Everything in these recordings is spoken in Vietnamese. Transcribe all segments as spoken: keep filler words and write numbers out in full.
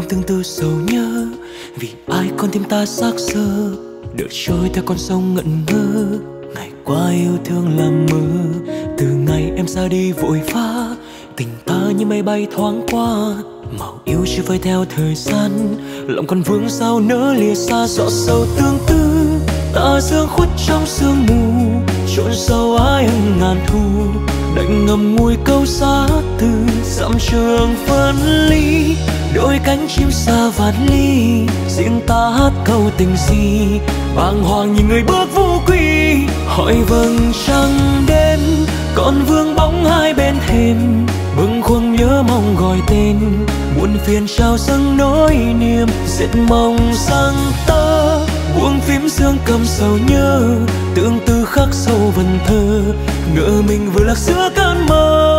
ôm tương tư sầu nhớ, vì ai con tim ta xác xơ, đợi trôi theo con sông ngẩn ngơ. Ngày qua yêu thương làm mơ, từ ngày em ra đi vội vã, tình ta như mây bay thoáng qua. Màu yêu chưa phai theo thời gian, lòng còn vương sao nỡ lìa xa. Giọt sầu tương tư ta dương khuất trong sương mù, trộn sâu ái ân ngàn thu, đành ngậm ngùi câu giá từ dặm trường phân ly. Đôi cánh chim xa vạn ly, riêng ta hát câu tình si, bàng hoàng nhìn người bước vô quy. Hỏi vầng trăng đêm còn vương bóng hai bên thềm, bâng khuâng nhớ mong gọi tên, muộn phiền trao dâng nỗi niềm. Giết mong rằng ta buông phím dương cầm sầu nhớ, tương tư khắc sâu vần thơ, ngỡ mình vừa lạc giữa cơn mơ.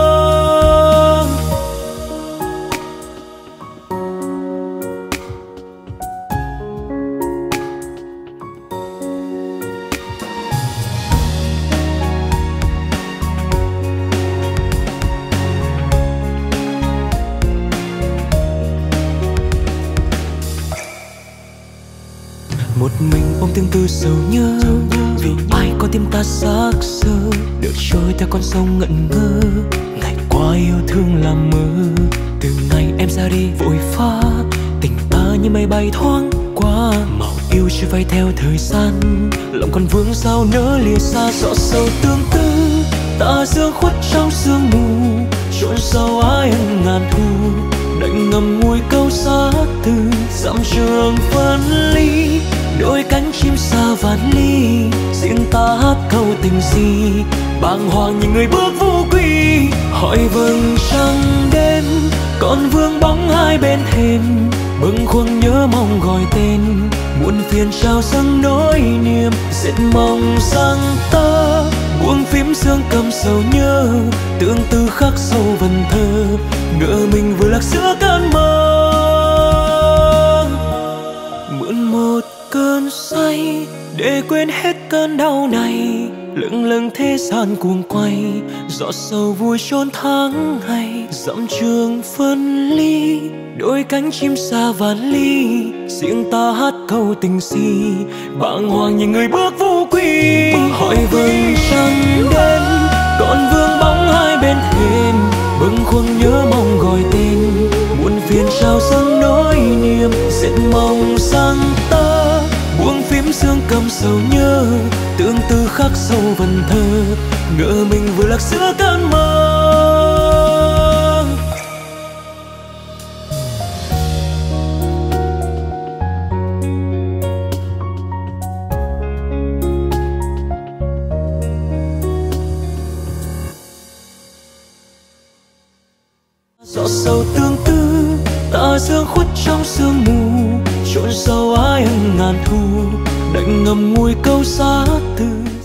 Một mình ôm tương tư sầu nhớ, vì ai có tim ta xác xơ, đợi trôi theo con sông ngẩn ngơ. Ngày qua yêu thương làm mơ, từ ngày em ra đi vội vã, tình ta như mây bay thoáng qua. Màu yêu chưa phai theo thời gian, lòng còn vương sao nỡ lìa xa. Giọt sầu tương tư ta dương khuất trong sương mù, trộn sâu ái ân ngàn thu, đành ngậm ngùi câu giá từ dặm trường phân ly. Đôi cánh chim xa vạn ly, riêng ta hát câu tình si, bàng hoàng nhìn người bước vô quy. Hỏi vầng trăng đêm còn vương bóng hai bên thềm, bâng khuâng nhớ mong gọi tên, muộn phiền trao dâng nỗi niềm. Giết mong rằng ta buông phím dương cầm sầu nhớ, tương tư khắc sâu vần thơ, ngỡ mình vừa lạc giữa cơn mơ. Mượn một cơn say để quên hết cơn đau này, lững lững thế gian cuồng quay, giọt sầu vui chôn tháng ngày. Dặm trường phân ly, đôi cánh chim xa vạn ly, riêng ta hát câu tình si, bàng hoàng nhìn người bước vô quy. Hỏi vầng trăng đêm còn vương bóng hai bên thềm, bâng khuâng nhớ mong gọi tên, muộn phiền trao dâng nỗi niềm. Giết mong rằng ta buông phím dương cầm sầu nhớ, tương tư khắc sâu vần thơ, ngỡ mình vừa lạc giữa cơn mơ. Giọt sầu tương tư ta dương khuất trong sương mù, trộn sâu ái ân ngàn thu, đành ngậm ngùi câu giá từ